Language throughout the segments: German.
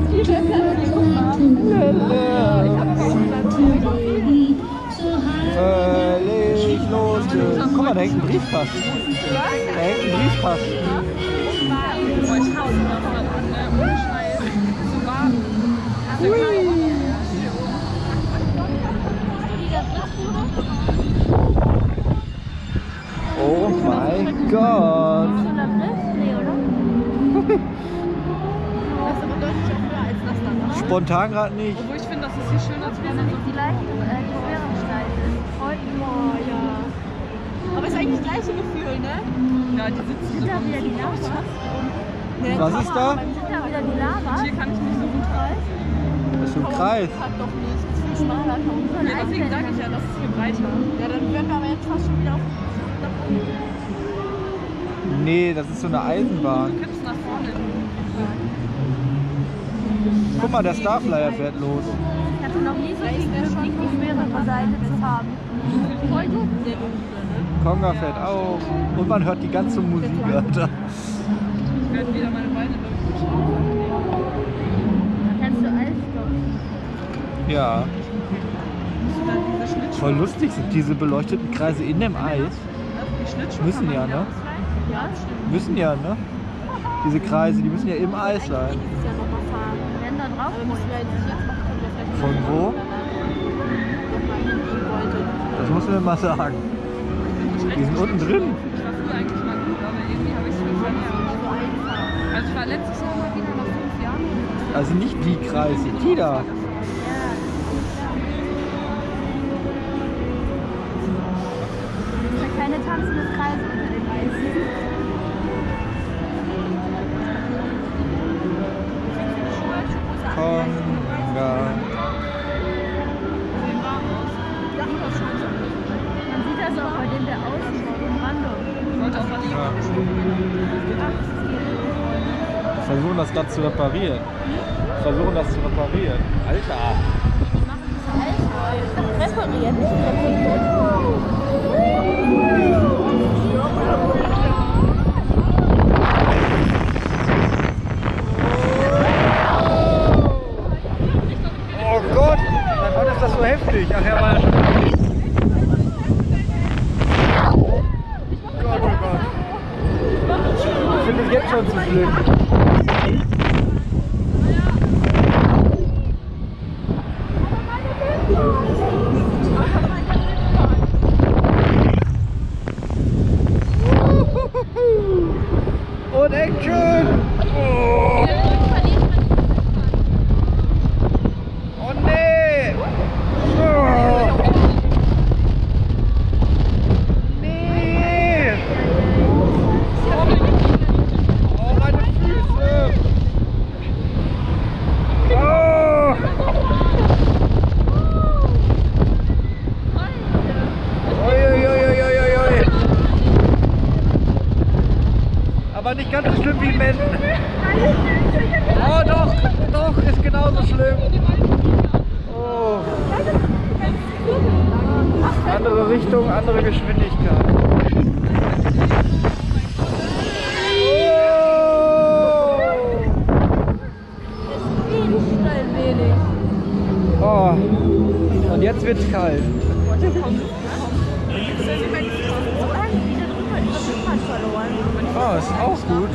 Leg los. Guck mal, da hängt ein Briefkasten. Da hängt ein Briefkasten. Oh mein Gott. Spontan gerade nicht. Obwohl ich finde, das ist hier schön, als wäre Die Schwerensteine. Oh ja. Aber ist eigentlich das gleiche Gefühl, ne? Ja, die sitzen Sind da wieder die Lava? Was ist da? Sind da wieder die Lava? Hier kann ich nicht so gut rein. Das ist so ein Kreis. Hat doch nicht. Das ist viel schmaler. Ja, deswegen sage ich ja, das ist hier breiter. Ja, dann wären wir aber jetzt fast schon wieder auf. Nee, das ist so eine Eisenbahn. Du kippst nach vorne. Guck mal, der Starflyer fährt los. Ich hatte noch nie so viel Glück, nicht mehrere Seiten zu haben. Voll gut. Konga fährt auch. Und man hört die ganze Musik, Alter. Ich werde wieder meine Beine durchschauen. Da kannst du alles stoppen. Ja. Voll lustig sind diese beleuchteten Kreise in dem Eis. Müssen ja, ne? Ja, stimmt. Müssen ja, ne? Diese Kreise, die müssen ja im Eis sein. Dieses Jahr nochmal fahren. Wir werden da drauf. Aber müssen wir jetzt nicht jetzt machen, können wir vielleicht Von wo? nochmal hingehen wollten. Das musst du mir mal sagen. Die sind unten drin. Ich war früher eigentlich mal gut, aber irgendwie habe ich es verlernt. So einfach. Also ich war letztes Jahr mal wieder nach 5 Jahren. Also nicht die Kreise, die da. Keine tanzenden Kreise unter dem Eis. Konga. Man sieht das auch bei dem, der außen ist, im Random. Ich wollte auch mal die Versuchen das gerade zu reparieren. Versuchen das zu reparieren. Alter! Reparieren, nicht reparieren. Oh Gott! Wann ist das so heftig? Ach ja, war ja schon heftig. Gott, oh Gott. Ich finde es jetzt schon zu schlimm. Und Action! Oh, oh nee! Oh. Nee! Oh, meine Füße! Oh. Oi, oi, oi, oi, oi, oi. Aber nicht ganz so schlimm wie Menschen. Oh doch, doch, ist genauso schlimm. Oh. Andere Richtung, andere Geschwindigkeit. Oh. Und jetzt wird's kalt. Oh, ist auch gut.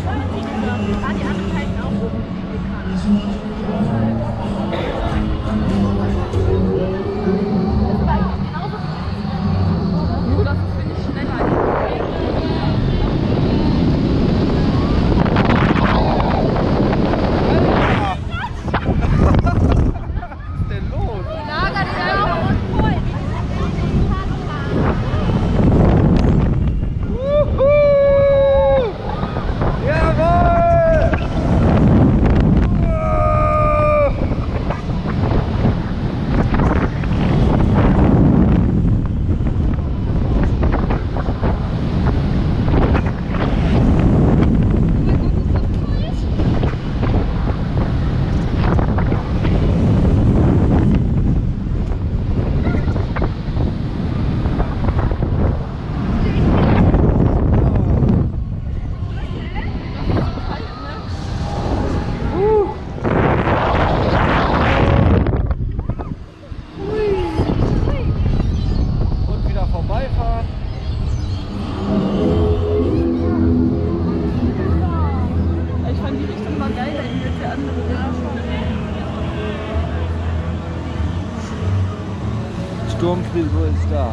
Nur das finde ich schneller. Was ist denn los? Lager die Lager und voll. Jawohl! Sturmfrisur ist da.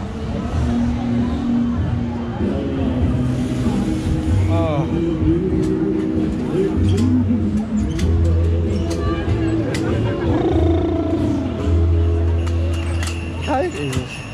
Oh. Kalt ist es.